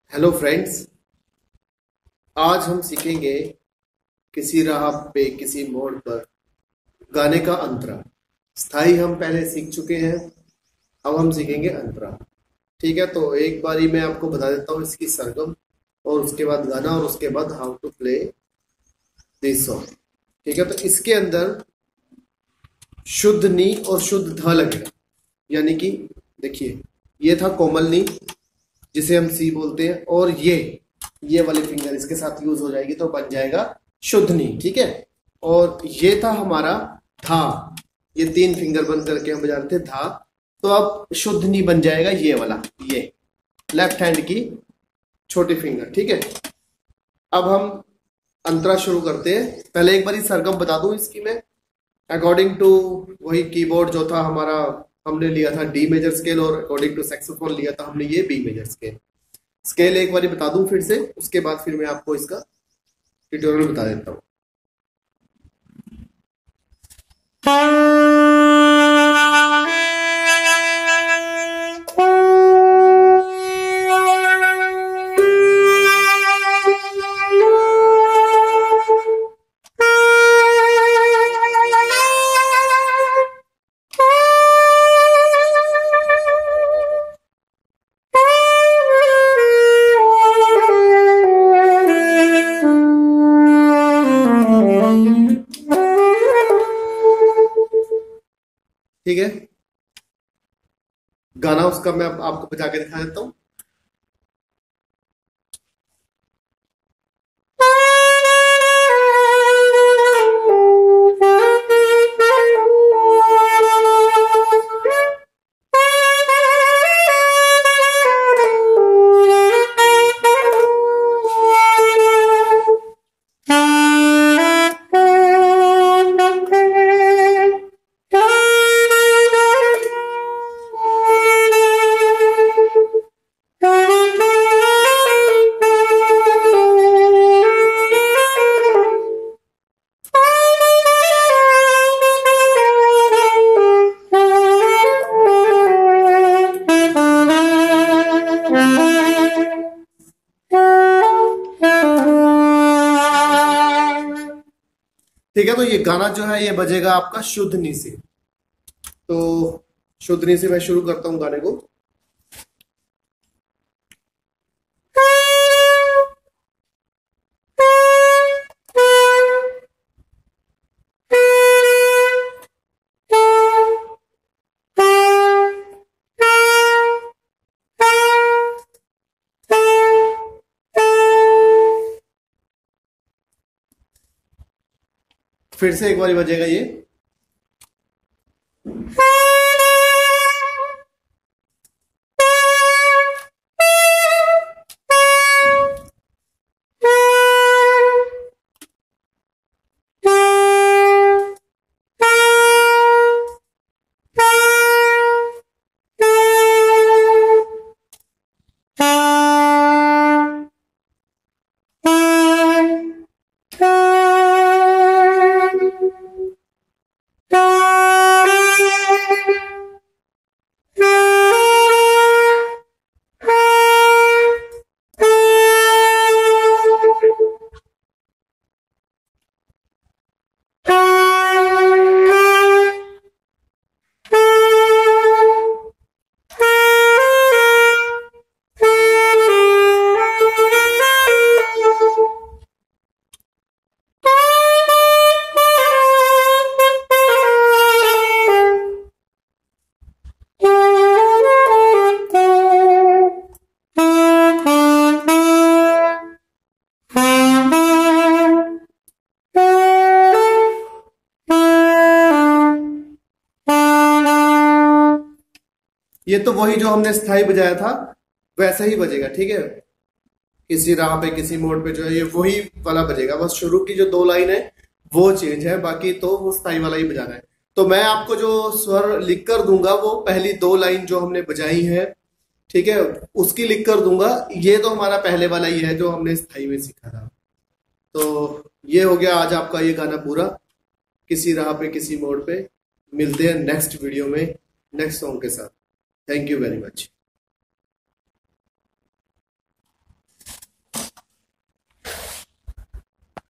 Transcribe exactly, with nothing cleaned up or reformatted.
Hello friends, आज हम सीखेंगे किसी राह पे किसी मोड़ पर गाने का अंतरा। स्थाई हम पहले सीख चुके हैं, अब हम सीखेंगे अंतरा। ठीक है, तो एक बारी मैं आपको बता देता हूँ इसकी सरगम और उसके बाद गाना और उसके बाद how to play this song. ठीक है, तो इसके अंदर शुद्ध नी और शुद्ध ध लगेगा। यानी कि देखिए, ये था कोमल नी जिसे हम सी बोलते हैं, और ये ये वाली फिंगर इसके साथ यूज हो जाएगी तो बन जाएगा शुद्ध नी। ठीक है, और ये था हमारा धा। ये तीन फिंगर बन करके हम बजा रहे थे धा, तो अब शुद्ध नी बन जाएगा ये वाला, ये लेफ्ट हैंड की छोटी फिंगर। ठीक है, अब हम अंतरा शुरू करते हैं। पहले एक बार सरगम बता दूं इसकी मैं, अकॉर्डिंग टू वही कीबोर्ड जो था हमारा, हमने लिया था डी मेजर स्केल, और अकॉर्डिंग टू सैक्सोफोन लिया था हमने ये बी मेजर स्केल। स्केल एक बार बता दूं फिर से, उसके बाद फिर मैं आपको इसका ट्यूटोरियल बता देता हूँ। ठीक है, गाना उसका मैं आपको बजा के दिखा देता हूं। ठीक है, तो ये गाना जो है ये बजेगा आपका शुद्ध नी से। तो शुद्ध नी से मैं शुरू करता हूं गाने को। फिर से एक बार बजेगा ये। ये तो वही जो हमने स्थाई बजाया था वैसा ही बजेगा। ठीक है, किसी राह पे किसी मोड़ पे जो है ये वही वाला बजेगा, बस शुरू की जो दो लाइन है वो चेंज है, बाकी तो वो स्थाई वाला ही बजाना है। तो मैं आपको जो स्वर लिख कर दूंगा वो पहली दो लाइन जो हमने बजाई है, ठीक है, उसकी लिख कर दूंगा। ये तो हमारा पहले वाला ही है जो हमने स्थाई में सीखा था। तो ये हो गया आज आपका ये गाना पूरा, किसी राह पे किसी मोड़ पे। मिलते हैं नेक्स्ट वीडियो में नेक्स्ट सॉन्ग के साथ। Thank you very much.